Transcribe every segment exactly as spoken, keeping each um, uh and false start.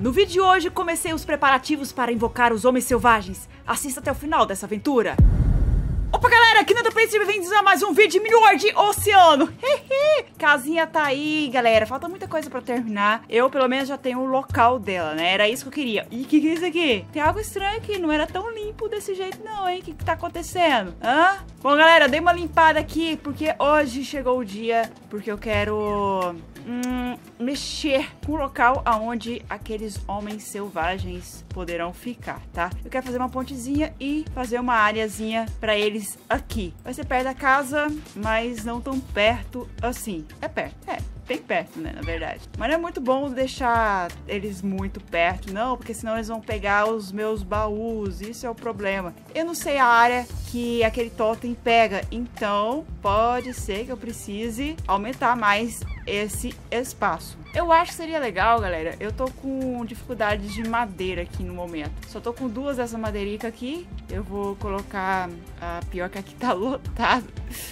No vídeo de hoje, comecei os preparativos para invocar os homens selvagens. Assista até o final dessa aventura. Opa, galera, aqui no The Place, bem-vindos a mais um vídeo de Midward Oceano. Casinha tá aí, galera. Falta muita coisa pra terminar. Eu, pelo menos, já tenho o local dela, né? Era isso que eu queria. E o que, que é isso aqui? Tem algo estranho aqui. Não era tão limpo desse jeito, não, hein? O que, que tá acontecendo? Hã? Bom, galera, dei uma limpada aqui, porque hoje chegou o dia, porque eu quero... Hum, mexer com o local aonde aqueles homens selvagens poderão ficar, tá? Eu quero fazer uma pontezinha e fazer uma áreazinha pra eles aqui. Vai ser perto da casa, mas não tão perto assim. É perto, é. Bem perto, né, na verdade. Mas não é muito bom deixar eles muito perto, não, porque senão eles vão pegar os meus baús. Isso é o problema. Eu não sei a área que aquele totem pega, então pode ser que eu precise aumentar mais esse espaço. Eu acho que seria legal, galera. Eu tô com dificuldades de madeira aqui no momento. Só tô com duas dessa madeirica aqui. Eu vou colocar... A pior que aqui tá lotado.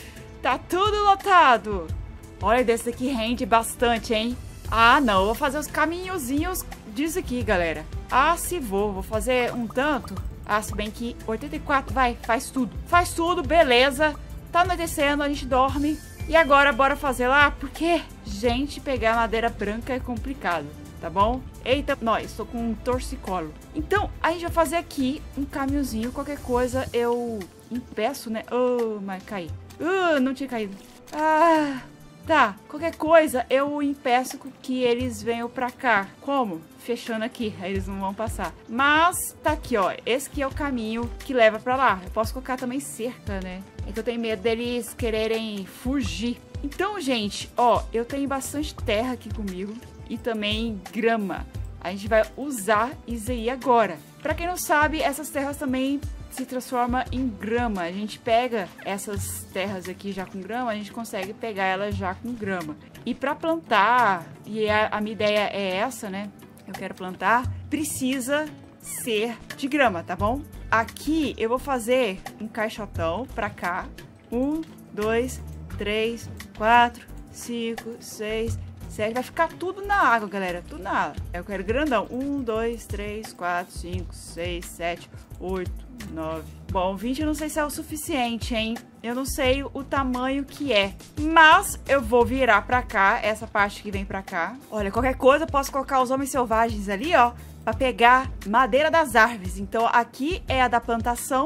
Tá tudo lotado. Olha, desse daqui rende bastante, hein? Ah, não. Eu vou fazer os caminhozinhos disso aqui, galera. Ah, se vou. Vou fazer um tanto. Ah, se bem que oitenta e quatro, vai. Faz tudo. Faz tudo, beleza. Tá anoitecendo, a gente dorme. E agora, bora fazer lá, porque, gente, pegar madeira branca é complicado, tá bom? Eita, nós, tô com um torcicolo. Então, a gente vai fazer aqui um caminhozinho. Qualquer coisa eu impeço, né? Oh, mas caí. Uh, não tinha caído. Ah... Tá, qualquer coisa eu impeço que eles venham pra cá. Como? Fechando aqui, aí eles não vão passar. Mas tá aqui, ó. Esse aqui é o caminho que leva pra lá. Eu posso colocar também cerca, né? É que eu tenho medo deles quererem fugir. Então, gente, ó, eu tenho bastante terra aqui comigo e também grama. A gente vai usar isso aí agora. Pra quem não sabe, essas terras também se transforma em grama. A gente pega essas terras aqui já com grama, a gente consegue pegar elas já com grama. E para plantar, e a, a minha ideia é essa, né? Eu quero plantar, precisa ser de grama, tá bom? Aqui eu vou fazer um caixotão para cá. Um, dois, três, quatro, cinco, seis, sete. Vai ficar tudo na água, galera. Tudo na água. Eu quero grandão. Um, dois, três, quatro, cinco, seis, sete, oito, nove. Bom, vinte eu não sei se é o suficiente, hein? Eu não sei o tamanho que é. Mas eu vou virar pra cá, essa parte que vem pra cá. Olha, qualquer coisa eu posso colocar os homens selvagens ali, ó, pra pegar madeira das árvores. Então aqui é a da plantação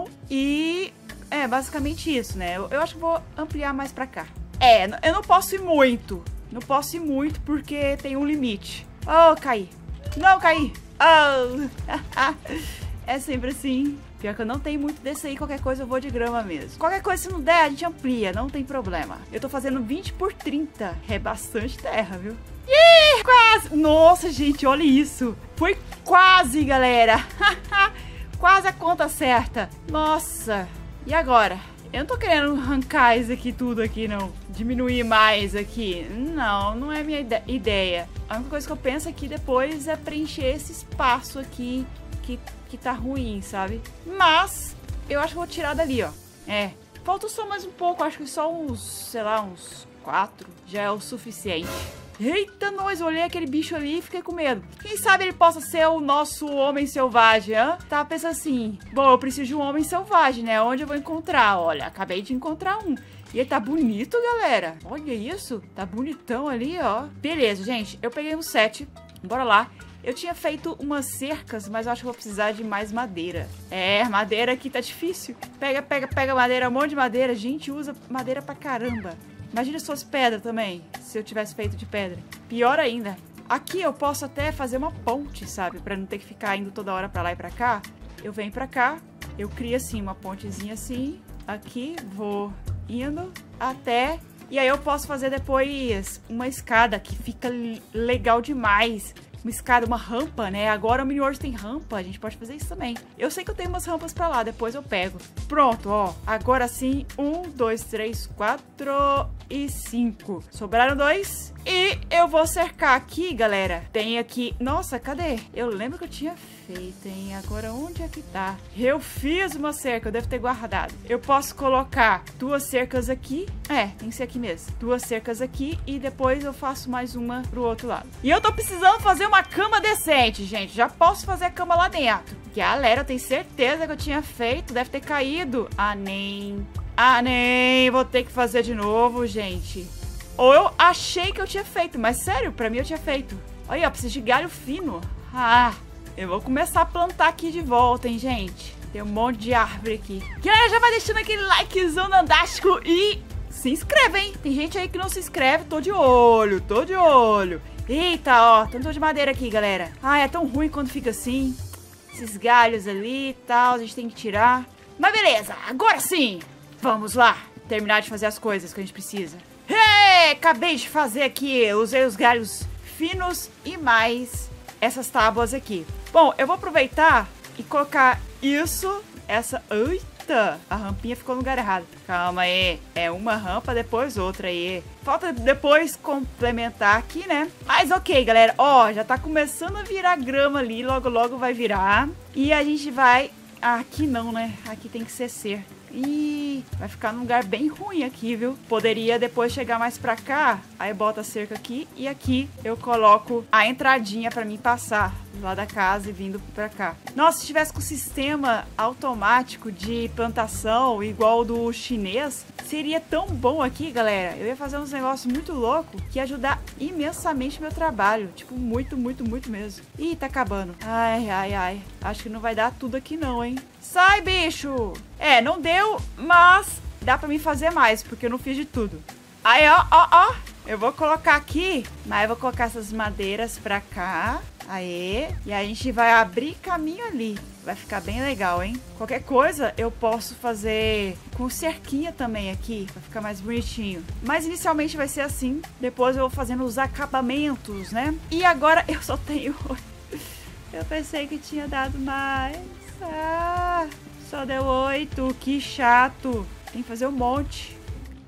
e é basicamente isso, né? Eu, eu acho que vou ampliar mais pra cá. É, eu não posso ir muito. Não posso ir muito porque tem um limite. Oh, caí. Não, caí. Oh. É sempre assim. Pior que eu não tenho muito desse aí, qualquer coisa eu vou de grama mesmo. Qualquer coisa, se não der, a gente amplia, não tem problema. Eu tô fazendo vinte por trinta, é bastante terra, viu? Ih, quase! Nossa, gente, olha isso. Foi quase, galera. Quase a conta certa. Nossa. E agora? Eu não tô querendo arrancar isso aqui tudo aqui, não. Diminuir mais aqui. Não, não é minha ide ideia. A única coisa que eu penso aqui depois é preencher esse espaço aqui que... que tá ruim, sabe? Mas eu acho que vou tirar dali, ó. É, falta só mais um pouco. Acho que só uns, sei lá, uns quatro já é o suficiente. Eita, nós, olhei aquele bicho ali e fiquei com medo. Quem sabe ele possa ser o nosso homem selvagem, hã? Tava pensando assim, bom, eu preciso de um homem selvagem, né? Onde eu vou encontrar? Olha, acabei de encontrar um. E ele tá bonito, galera. Olha isso, tá bonitão ali, ó. Beleza, gente, eu peguei um set. Bora lá. Eu tinha feito umas cercas, mas eu acho que vou precisar de mais madeira. É, madeira aqui tá difícil. Pega, pega, pega madeira, um monte de madeira. Gente, usa madeira pra caramba. Imagina se fosse pedra também, se eu tivesse feito de pedra. Pior ainda. Aqui eu posso até fazer uma ponte, sabe? Pra não ter que ficar indo toda hora pra lá e pra cá. Eu venho pra cá, eu crio assim, uma pontezinha assim. Aqui, vou indo até... E aí eu posso fazer depois uma escada que fica legal demais. Uma escada, uma rampa, né? Agora o Midward tem rampa, a gente pode fazer isso também. Eu sei que eu tenho umas rampas pra lá, depois eu pego. Pronto, ó. Agora sim, um, dois, três, quatro e cinco. Sobraram dois. E eu vou cercar aqui, galera. Tem aqui... Nossa, cadê? Eu lembro que eu tinha feito, hein? Agora, onde é que tá? Eu fiz uma cerca, eu devo ter guardado. Eu posso colocar duas cercas aqui. É, tem que ser aqui mesmo. Duas cercas aqui e depois eu faço mais uma pro outro lado. E eu tô precisando fazer uma uma cama decente, gente. Já posso fazer a cama lá dentro. Galera, eu tenho certeza que eu tinha feito. Deve ter caído. Ah, nem. Ah, nem. Vou ter que fazer de novo, gente. Ou eu achei que eu tinha feito. Mas sério, pra mim eu tinha feito. Olha, eu preciso de galho fino. Ah, eu vou começar a plantar aqui de volta, hein, gente. Tem um monte de árvore aqui. Galera, já vai deixando aquele likezão dandástico e se inscreve, hein. Tem gente aí que não se inscreve. Tô de olho, tô de olho. Eita, ó, tanto de madeira aqui, galera. Ah, é tão ruim quando fica assim. Esses galhos ali e tal, a gente tem que tirar. Mas beleza, agora sim. Vamos lá, terminar de fazer as coisas que a gente precisa. Hey, acabei de fazer aqui, usei os galhos finos e mais essas tábuas aqui. Bom, eu vou aproveitar e colocar isso, essa... Eita, a rampinha ficou no lugar errado. Calma aí, é uma rampa, depois outra aí. Falta depois complementar aqui, né? Mas ok, galera, ó, já tá começando a virar grama ali, logo logo vai virar. E a gente vai... Ah, aqui não, né? Aqui tem que ser cerco. Ih, vai ficar num lugar bem ruim aqui, viu? Poderia depois chegar mais pra cá, aí bota a cerca aqui e aqui eu coloco a entradinha pra mim passar lá da casa e vindo pra cá. Nossa, se tivesse com sistema automático de plantação igual do chinês, seria tão bom aqui, galera. Eu ia fazer uns negócios muito loucos que ia ajudar imensamente meu trabalho. Tipo, muito, muito, muito mesmo. Ih, tá acabando. Ai, ai, ai. Acho que não vai dar tudo aqui não, hein? Sai, bicho! É, não deu, mas dá pra mim fazer mais, porque eu não fiz de tudo. Aí, ó, ó, ó. Eu vou colocar aqui, mas eu vou colocar essas madeiras pra cá. Aê. E a gente vai abrir caminho ali. Vai ficar bem legal, hein? Qualquer coisa eu posso fazer com cerquinha também aqui, pra ficar mais bonitinho. Mas inicialmente vai ser assim. Depois eu vou fazendo os acabamentos, né? E agora eu só tenho... Eu pensei que tinha dado mais. Ah, só deu oito. Que chato. Tem que fazer um monte.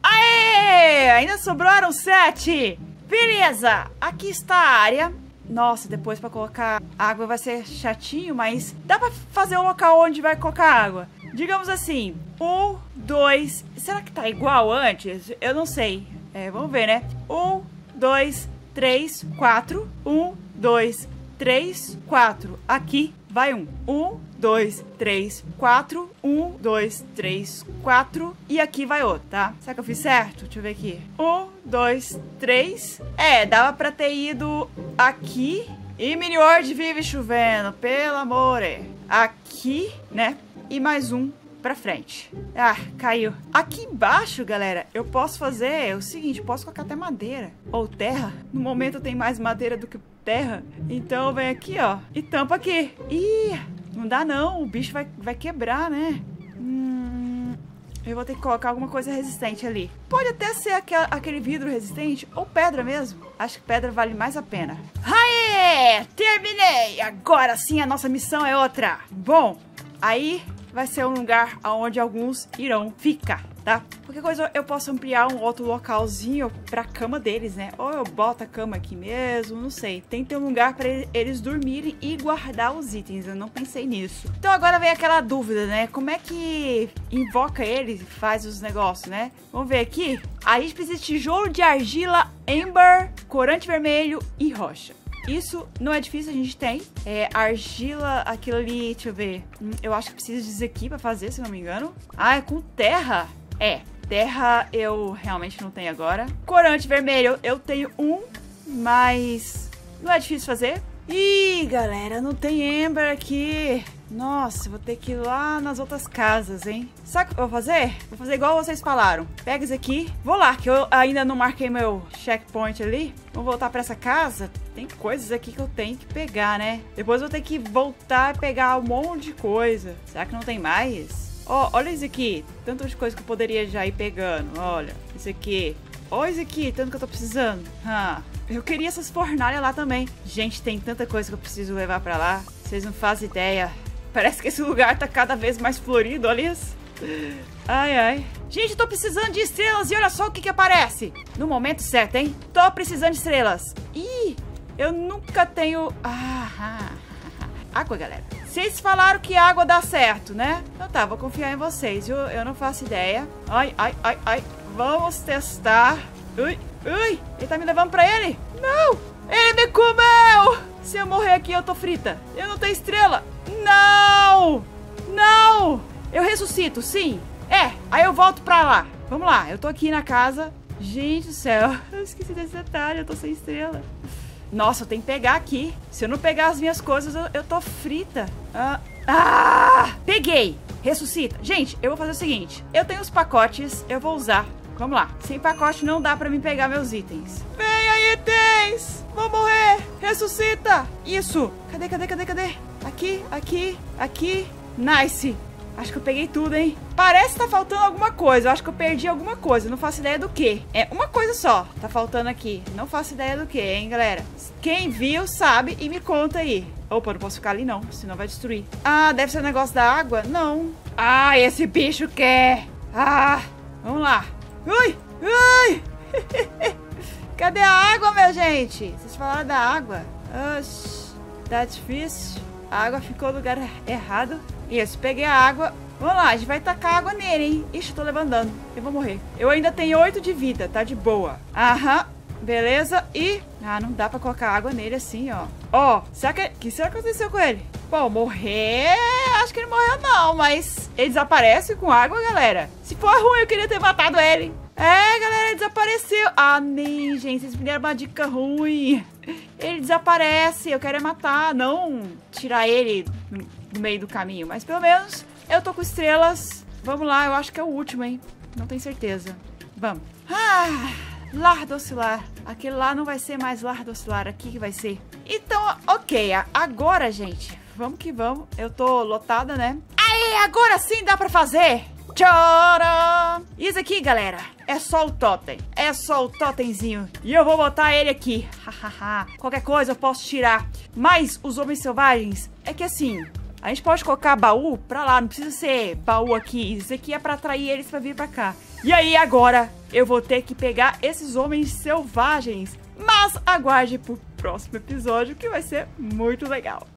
Aê! Ainda sobraram sete. Beleza. Aqui está a área. Nossa, depois pra colocar água vai ser chatinho, mas dá pra fazer um local onde vai colocar água. Digamos assim, um, dois... Será que tá igual antes? Eu não sei. É, vamos ver, né? Um, dois, três, quatro. Um, dois, três, quatro. Aqui vai um. Um, dois, três, quatro. Um, dois, três, quatro. E aqui vai outro, tá? Será que eu fiz certo? Deixa eu ver aqui. Um, dois, três. É, dava pra ter ido aqui. E Mini World vive chovendo, pelo amor. Aqui, né? E mais um pra frente. Ah, caiu. Aqui embaixo, galera, eu posso fazer o seguinte. Eu posso colocar até madeira. Ou terra. No momento tem mais madeira do que terra. Então vem aqui, ó. E tampa aqui. Ih, não dá não. O bicho vai, vai quebrar, né? Hum, eu vou ter que colocar alguma coisa resistente ali. Pode até ser aquel, aquele vidro resistente. Ou pedra mesmo. Acho que pedra vale mais a pena. Aê! Terminei! Agora sim a nossa missão é outra. Bom, aí... vai ser um lugar onde alguns irão ficar, tá? Qualquer coisa eu posso ampliar um outro localzinho pra cama deles, né? Ou eu boto a cama aqui mesmo, não sei. Tem que ter um lugar pra eles dormirem e guardar os itens. Eu não pensei nisso. Então agora vem aquela dúvida, né? Como é que invoca eles e faz os negócios, né? Vamos ver aqui. A gente precisa de tijolo de argila, amber, corante vermelho e rocha. Isso não é difícil, a gente tem. É, argila, aquilo ali, deixa eu ver. Hum, eu acho que precisa disso aqui pra fazer, se não me engano. Ah, é com terra? É, terra eu realmente não tenho agora. Corante vermelho eu tenho um, mas não é difícil fazer. Ih, galera, não tem amber aqui. Nossa, vou ter que ir lá nas outras casas, hein? Sabe o que eu vou fazer? Vou fazer igual vocês falaram. Pega isso aqui. Vou lá, que eu ainda não marquei meu checkpoint ali. Vou voltar pra essa casa. Tem coisas aqui que eu tenho que pegar, né? Depois vou ter que voltar e pegar um monte de coisa. Será que não tem mais? Ó, oh, olha isso aqui. Tanto de coisa que eu poderia já ir pegando. Olha, isso aqui. Olha isso aqui, tanto que eu tô precisando. Ah, eu queria essas fornalhas lá também. Gente, tem tanta coisa que eu preciso levar pra lá. Vocês não fazem ideia. Parece que esse lugar tá cada vez mais florido, olha isso. Ai, ai. Gente, eu tô precisando de estrelas e olha só o que que aparece. No momento certo, hein? Tô precisando de estrelas. Ih, eu nunca tenho... Ah, água, galera. Vocês falaram que água dá certo, né? Então tá, vou confiar em vocês, viu? Eu não faço ideia. Ai, ai, ai, ai. Vamos testar. Ui, ui. Ele tá me levando pra ele? Não! Ele me comeu! Se eu morrer aqui, eu tô frita. Eu não tenho estrela. Não! Não! Eu ressuscito, sim. É, aí eu volto pra lá. Vamos lá, eu tô aqui na casa. Gente do céu, eu esqueci desse detalhe, eu tô sem estrela. Nossa, eu tenho que pegar aqui. Se eu não pegar as minhas coisas, eu, eu tô frita. Ah, ah, peguei. Ressuscita. Gente, eu vou fazer o seguinte. Eu tenho os pacotes, eu vou usar. Vamos lá. Sem pacote não dá pra mim pegar meus itens. Vem aí, itens! Vou morrer! Ressuscita! Isso! Cadê, cadê, cadê, cadê? Aqui, aqui, aqui. Nice! Acho que eu peguei tudo, hein? Parece que tá faltando alguma coisa. Eu acho que eu perdi alguma coisa. Não faço ideia do que. É uma coisa só. Tá faltando aqui. Não faço ideia do que, hein, galera? Quem viu, sabe e me conta aí. Opa, não posso ficar ali, não. Senão vai destruir. Ah, deve ser o negócio da água? Não. Ah, esse bicho quer. Ah, vamos lá. Ui, ui. Cadê a água, minha gente? Vocês falaram da água. Oxi, tá difícil. A água ficou no lugar errado. Isso, peguei a água. Vamos lá, a gente vai tacar água nele, hein? Ixi, tô levantando. Eu vou morrer. Eu ainda tenho oito de vida, tá de boa. Aham, beleza. E... ah, não dá pra colocar água nele assim, ó. Ó, será que... que será que aconteceu com ele? Bom, morrer... acho que ele morreu não, mas... ele desaparece com água, galera. Se for ruim, eu queria ter matado ele. É, galera, ele desapareceu. Ah, nem, gente, vocês me deram uma dica ruim. Ele desaparece, eu quero é matar, não tirar ele do meio do caminho. Mas pelo menos eu tô com estrelas. Vamos lá, eu acho que é o último, hein? Não tenho certeza. Vamos. Ah, lar docilar. Aquele lá não vai ser mais lar docilar, aqui que vai ser. Então, ok, agora, gente, vamos que vamos. Eu tô lotada, né? Aí, agora sim dá pra fazer. Tcharam! Isso aqui, galera, é só o totem. É só o totemzinho. E eu vou botar ele aqui. Hahaha. Qualquer coisa eu posso tirar. Mas os homens selvagens, é que assim, a gente pode colocar baú pra lá. Não precisa ser baú aqui. Isso aqui é pra atrair eles pra vir pra cá. E aí, agora, eu vou ter que pegar esses homens selvagens. Mas aguarde pro próximo episódio, que vai ser muito legal.